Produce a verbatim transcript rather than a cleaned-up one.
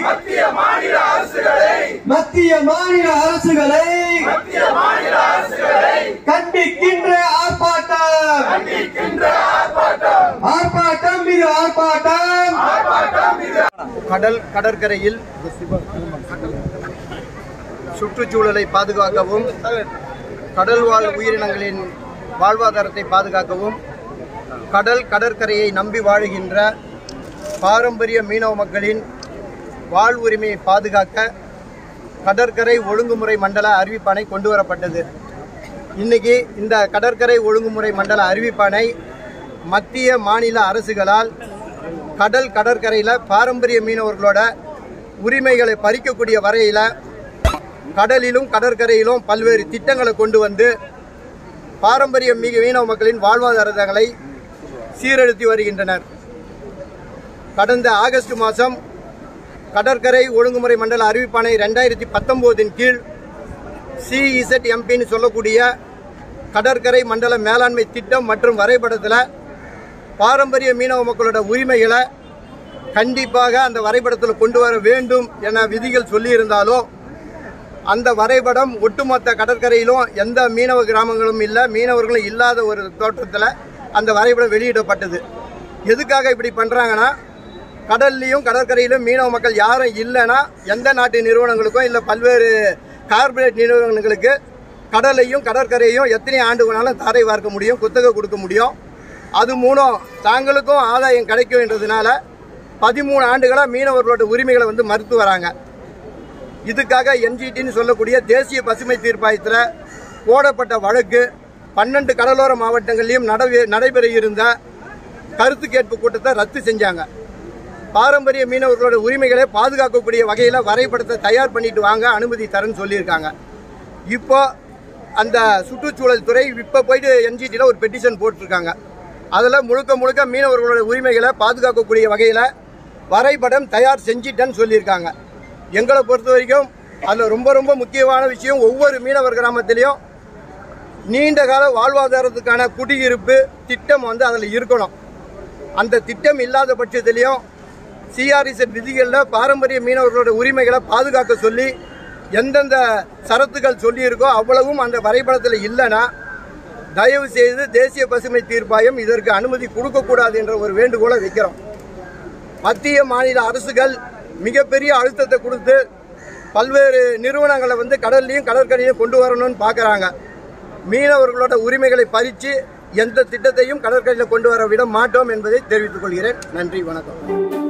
மத்திய மாநில அரசுகளை மத்திய மாநில அரசுகளை மத்திய மாநில அரசுகளை கண்டிக்கின்ற ஆர்ப்பாட்டம் கண்டிக்கின்ற ஆர்ப்பாட்டம் ஆர்ப்பாட்டம் இது ஆர்ப்பாட்டம் ஆர்ப்பாட்டம் இது கடல் கடற்கரையில் சுற்றுச்சூழலை பாதுகாக்கவும் கடல்வாழ் உயிரினங்களின் வாழ்வாதாரத்தை பாதுகாக்கவும் கடல் கடற்கரையை நம்பி வாழுகின்ற பாரம்பரிய மீனவ மக்களின் வாழ்வுரிமையை பாதுகாக்க கடற்கரை ஒழுங்குமுறை மண்டல அறிவிப்பாணை கொண்டு வரப்பட்டது. இன்றைக்கி இந்த கடற்கரை ஒழுங்குமுறை மண்டல அறிவிப்பாணை மத்திய மாநில அரசுகளால் கடல் கடற்கரையில் பாரம்பரிய மீனவர்களோட உரிமைகளை பறிக்கக்கூடிய வரையில் கடலிலும் கடற்கரையிலும் பல்வேறு திட்டங்களை கொண்டு வந்து பாரம்பரிய மீனவ மக்களின் வாழ்வாதாரங்களை சீரழித்து வருகின்றனர். கடந்த ஆகஸ்ட் மாதம் கடற்கரை ஒழுங்குமுறை மண்டல அறிவிப்பாணை ரெண்டாயிரத்தி பத்தொம்போதின் கீழ் சிஇசட்எம்பின்னு சொல்லக்கூடிய கடற்கரை மண்டல மேலாண்மை திட்டம் மற்றும் வரைபடத்தில் பாரம்பரிய மீனவ மக்களோட உரிமைகளை கண்டிப்பாக அந்த வரைபடத்தில் கொண்டு வர வேண்டும் என விதிகள் சொல்லியிருந்தாலும் அந்த வரைபடம் ஒட்டுமொத்த கடற்கரையிலும் எந்த மீனவ கிராமங்களும் இல்லை, மீனவர்களும் இல்லாத ஒரு தோற்றத்தில் அந்த வரைபடம் வெளியிடப்பட்டது. எதுக்காக இப்படி பண்ணுறாங்கன்னா, கடல்லையும் கடற்கரையிலும் மீனவ மக்கள் யாரும் இல்லைன்னா எந்த நாட்டு நிறுவனங்களுக்கும் இல்லை பல்வேறு கார்பரேட் நிறுவனங்களுக்கு கடலையும் கடற்கரையும் எத்தனை ஆண்டு வேணாலும் தாரை வார்க்க முடியும், குத்தகை கொடுக்க முடியும். அது மூலம் தாங்களுக்கும் ஆதாயம் கிடைக்கும் என்றதுனால பதிமூணு ஆண்டுகளாக மீனவர்களோட உரிமைகளை வந்து மறுத்து வராங்க. இதுக்காக என்ஜிடின்னு சொல்லக்கூடிய தேசிய பசுமை தீர்ப்பாயத்தில் போடப்பட்ட வழக்கு பன்னெண்டு கடலோர மாவட்டங்கள்லையும் நடைபெற இருந்த கருத்து கேட்பு கூட்டத்தை ரத்து செஞ்சாங்க. பாரம்பரிய மீனவர்களோட உரிமைகளை பாதுகாக்கக்கூடிய வகையில் வரைபடத்தை தயார் பண்ணிட்டு வாங்க அனுமதி தரேன்னு சொல்லியிருக்காங்க. இப்போ அந்த சுற்றுச்சூழல் துறை இப்போ போயிட்டு என்ஜிடியில் ஒரு பெட்டிஷன் போட்டிருக்காங்க. அதில் முழுக்க முழுக்க மீனவர்களோட உரிமைகளை பாதுகாக்கக்கூடிய வகையில் வரைபடம் தயார் செஞ்சிட்டேன்னு சொல்லியிருக்காங்க. எங்களை பொறுத்த வரைக்கும் அதில் ரொம்ப ரொம்ப முக்கியமான விஷயம், ஒவ்வொரு மீனவர் கிராமத்திலையும் நீண்ட கால வாழ்வாதாரத்துக்கான குடியிருப்பு திட்டம் வந்து அதில் இருக்கணும். அந்த திட்டம் இல்லாத பட்சத்திலையும் சிஆர்இசட் விதிகளில் பாரம்பரிய மீனவர்களோட உரிமைகளை பாதுகாக்க சொல்லி எந்தெந்த சரத்துகள் சொல்லியிருக்கோ அவ்வளவும் அந்த வரைபடத்தில் இல்லைன்னா தயவு செய்து தேசிய பசுமை தீர்ப்பாயம் இதற்கு அனுமதி கொடுக்கக்கூடாது என்ற ஒரு வேண்டுகோளை வைக்கிறோம். மத்திய மாநில அரசுகள் மிகப்பெரிய அழுத்தத்தை கொடுத்து பல்வேறு நிறுவனங்களை வந்து கடல்லையும் கடற்கரையும் கொண்டு வரணும்னு பார்க்குறாங்க. மீனவர்களோட உரிமைகளை பறித்து எந்த திட்டத்தையும் கடற்கரையில் கொண்டு வர விட மாட்டோம் என்பதை தெரிவித்துக் கொள்கிறேன். நன்றி, வணக்கம்.